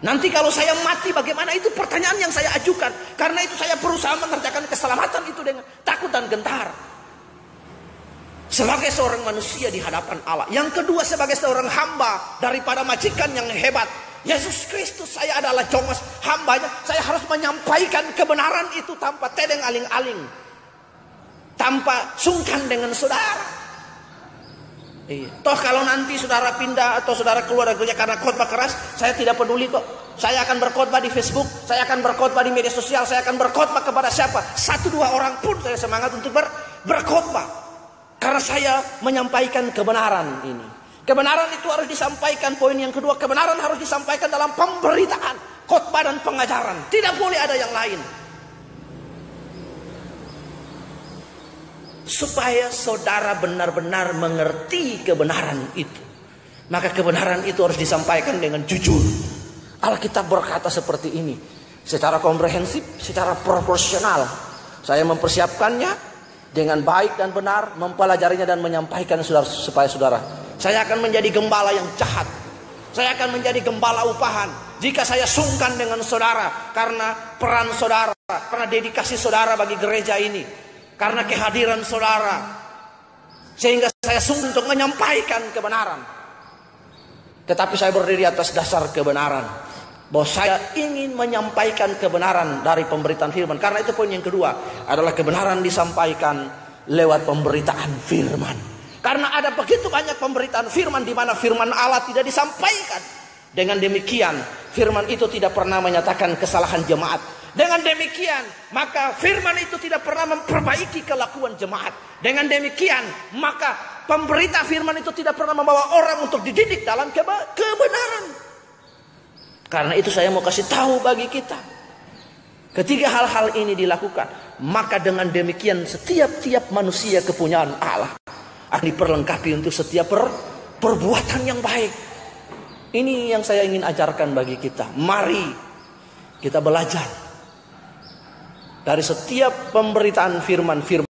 Nanti kalau saya mati bagaimana? Itu pertanyaan yang saya ajukan. Karena itu saya berusaha mengerjakan keselamatan itu dengan takut dan gentar. Sebagai seorang manusia di hadapan Allah. Yang kedua, sebagai seorang hamba daripada majikan yang hebat. Yesus Kristus, saya adalah jongos hambanya. Saya harus menyampaikan kebenaran itu tanpa tedeng aling-aling. Tanpa sungkan dengan saudara. Toh kalau nanti saudara pindah atau saudara keluar dari gereja karena khotbah keras, saya tidak peduli kok. Saya akan berkhotbah di Facebook, saya akan berkhotbah di media sosial, saya akan berkhotbah kepada siapa? 1-2 orang pun saya semangat untuk berkhotbah. Karena saya menyampaikan kebenaran ini. Kebenaran itu harus disampaikan. Poin yang kedua, kebenaran harus disampaikan dalam pemberitaan, khotbah dan pengajaran. Tidak boleh ada yang lain. Supaya saudara benar-benar mengerti kebenaran itu, maka kebenaran itu harus disampaikan dengan jujur. Alkitab berkata seperti ini, secara komprehensif, secara proporsional. Saya mempersiapkannya dengan baik dan benar, mempelajarinya dan menyampaikan supaya saudara. Saya akan menjadi gembala yang jahat. Saya akan menjadi gembala upahan jika saya sungkan dengan saudara karena peran saudara, karena dedikasi saudara bagi gereja ini. Karena kehadiran saudara, sehingga saya sungguh untuk menyampaikan kebenaran. Tetapi saya berdiri atas dasar kebenaran, bahwa saya ingin menyampaikan kebenaran dari pemberitaan firman. Karena itu poin yang kedua adalah kebenaran disampaikan lewat pemberitaan firman. Karena ada begitu banyak pemberitaan firman di mana firman Allah tidak disampaikan. Dengan demikian firman itu tidak pernah menyatakan kesalahan jemaat. Dengan demikian, maka firman itu tidak pernah memperbaiki kelakuan jemaat. Dengan demikian, maka pemberita firman itu tidak pernah membawa orang untuk dididik dalam kebenaran. Karena itu saya mau kasih tahu bagi kita. Ketika hal-hal ini dilakukan, maka dengan demikian setiap manusia kepunyaan Allah akan diperlengkapi untuk setiap perbuatan yang baik. Ini yang saya ingin ajarkan bagi kita. Mari kita belajar dari setiap pemberitaan firman